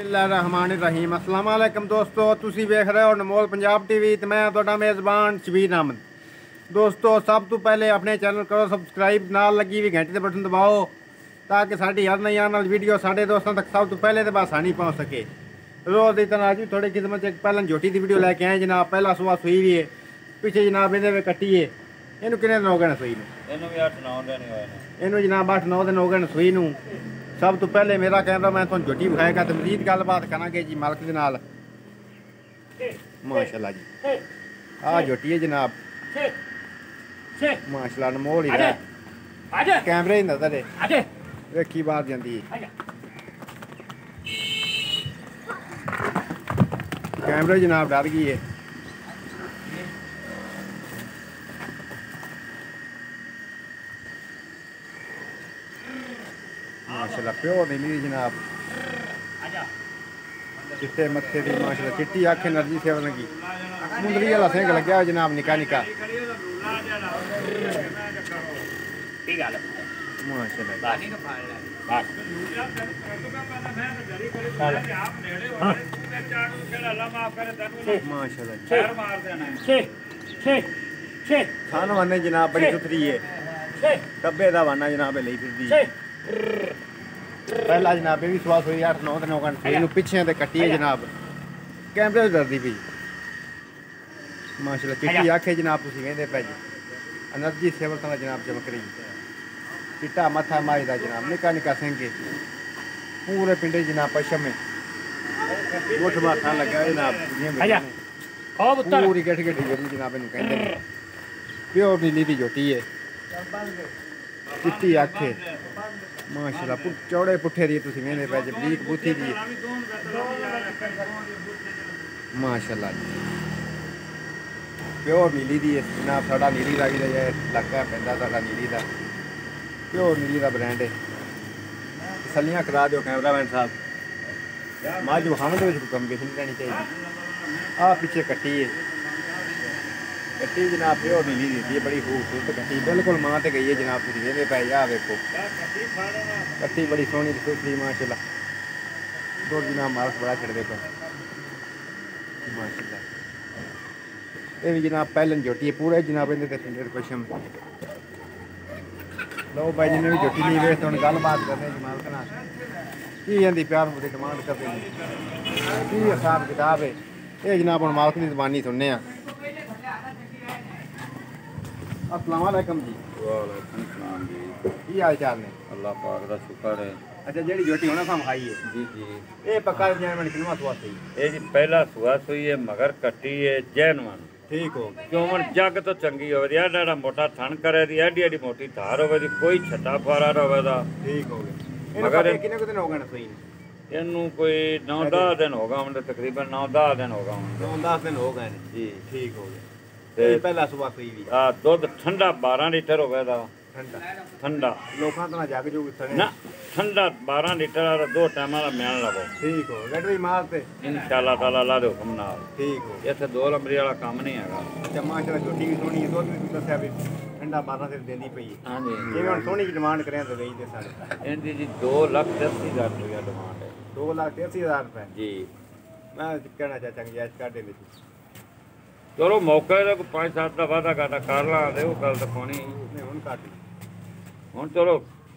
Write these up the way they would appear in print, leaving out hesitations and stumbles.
बिस्मिल्लाहिर्रहमानिर्रहीम अस्सलाम वालेकुम दोस्तों, तुसी वेख रहे हो अनमोल पंजाब टीवी ते मैं तुहाडा मेज़बान शबीर अहमद। दोस्तों सब तो पहले अपने चैनल करो सबसक्राइब, नाल लगी हुई घंटी के बटन दबाओ ताकि साड़ी हर नई आने वाली वीडियो साढ़े दोस्तों तक सब तो पहले तो आसानी पहुँच सके। रोज़ की तरह अज भी थोड़ी खिदमत एक पहले झोटी की वीडियो लैके आए जनाब। पहला सुबह सुई भी है, पिछे जनाब ये कट्टी है। इनू कितने दिन हो गए सुई में? इनू जनाब 8-9 दिन हो गए सुई नू। सब तो पहले मेरा कैमरा मैं तुम झोटी विखाएगा तो मजीद गलबात करांगे जी मालक के नाल। माशाल्लाह जी आ झोटी है जनाब, माशाल्लाह अनमोल ही है। कैमरे ही नजर है, वेखी बाहर जाती है। कैमरे जनाब डर गई है। माशाल्लाह प्योर नीली जनाब, चिट्टे मत्थे दी माशाल्लाह, चिट्टी अख एनर्जी सेवन की मुंदरी वाला सिंह लग्या हुआ जनाब, निका निका माशाल्लाह। खाना वाने जनाब बड़ी सुथरी है, डब्बे का वाना जनाब ले फिर पहला जनाब भी स्वास हुई 8-9 दिन हो गए पिछे तो कट्टी है जनाब। कैमरे से डरती पी माशाल्लाह, चिट्टी अख है जनाब, तुम वेंदे पे जी एनर्जी सेवल तरह जनाब चमक रही। चिट्टा मथा मारीदा जनाब, निका निका सिंह पूरे पिंडे जनाब पश्चिम में गोठ माथा लगा जनाब, पूरी गठ गठी जोटी जनाब इन कहते प्योर नीली की जोटी है, चिट्टी अख है माशाल्लाह, चौड़े पुट्ठे दी तुम वेंदे पे जी, बरीक बूथी दी माशाल्लाह जी। प्योर नीली दी है जनाब, साडा नीली रागी का इलाका पैंदा साडा नीली का, प्योर नीली का ब्रांड है। तसलियां करा दो कैमरामैन साहब, माजू हमद में कम बेसी नहीं रहनी चाहिए। आ पिछे कट्टी है, कट्टी जनाब प्योर नीली दी है, बड़ी खूबसूरत कट्टी, बिल्कुल मां ते गई है जनाब, तुम वेंदे पे जा देखो कट्टी बड़ी सोहनी सुथरी माशाल्लाह। दो जनाब मार्क्स बड़ा छड़ देखो माशाल्लाह। ये भी जनाब पहलन झोटी है, पूरे जनाब इन्हें पिंडे पश्चिम। लो भाई जिन्हें भी झोटी नहीं वेच हम गल बात करते हैं मालक नाल की आंदी प्यार मुझे डिमांड करते हैं की हिसाब किताब है। ये जनाब हम मालक की जबानी सुनने। अस्सलाम वालेकुम जी। वालेकुम सलाम जी। की हाल चाल ने? अल्लाह पाक दा शुक्र है। अच्छा जेडी झोटी होना साम खाई है जी जी, ये पक्का जैनवन किनवा सुआ सही? ये जी पहला सुआ सुई है, मगर कट्टी है जैनवन। ठीक हो क्यों जग तो चंगी होवे, एडा मोटा थन करे दी, एडी एडी मोटी धार होवे दी, कोई छटा फारा होवे दा। ठीक हो गए। मगर कितने को दिन हो गए सुई? इनू कोई 9-10 दिन होगा, मतलब तकरीबन 9-10 दिन होगा। 9-10 दिन हो गए जी। ठीक हो गए। ते पहला सुबह सुई भी दुध ठंडा 12 लीटर होवे दा। ठंडा ठंडा लोकां तो जग जो ना, ठंडा 12 लीटर और 2 टाइम का म्यान लवो। ठीक हो गटरी मारते इंशाअल्लाह ताला अल्लाह दे हुक्म नाल। ठीक हो इत्थे 2 नंबरी वाला काम नहीं हैगा। अच्छा माशाल्लाह झोटी भी सोहनी है, दुध भी दस्या भी ठंडा 12 से देनी पई है। हाँ जी, जिवें हुण सोहनी की डिमांड करें तो गई ते साढ़े इनकी जी 2,80,000 रुपया डिमांड है। 2,83,000 रुपए जी। मैं कहना चाचा गुंजाइश कर दे विच। चलो मौके ते 5-7 का वादा घाटा कर ला दे, वो गल तो कोनी नहीं हुण काट हुण। चलो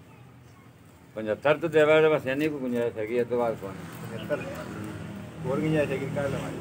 75 तो देवा दे, बस इन्नी को गुंजाइश हैगी, इस तो बाद कोनी 75 और गुंजाइश है कि कर लवाई।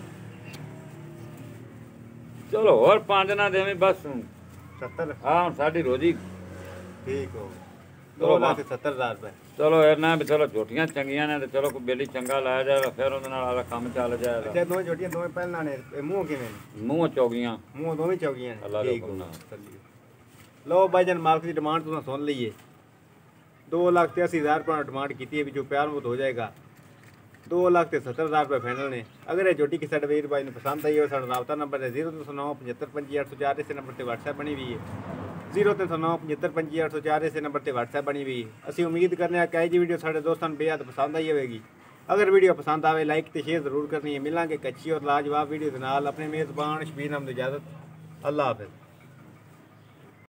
चलो और 5 ना देवी बस 70 हाँ साडी रोजी। ठीक हो चलो 2,70,000 रुपए। चलो इन्ना भी चलो झोटियां चंगियां ने, तो चलो कोई बेली चंगा लाया जाए, फिर उहदे नाल आला काम चल जाएगा। अच्छा दो झोटियां दोवें पहलना ने मुंह किवें? मुंह चौगियां, मुंह दोवें चौगियां ने। अल्लाह दे ठीक हुक्म हो नाल। लो भाईजान मालक की डिमांड तुम सुन लीजिए। 2,83,000 रुपये डिमांड की है, जो प्यार मुत हो जाएगा 2,70,000 रुपये फाइनल ने। अगर ये झोटी किसी वीर भाई ने पसंद आई हो, सा रबता नंबर है 0309 75 25 804, इस नंबर पर व्हाट्सएप बनी हुई है। 0309 75 25 804, इस नंबर पर व्हाट्सएप बनी हुई है। असी उम्मीद करने कि जी वीडियो साढ़े दोस्तों बेहद पसंद आई होगी। अगर वीडियो पसंद आए लाइक तो शेयर जरूर करनी है। मिलेंगे कच्ची और लाजवाब वीडियो के नाल। अपने मेज़बान शबीर अहमद इजाज़त, अल्लाह हाफ़िज़।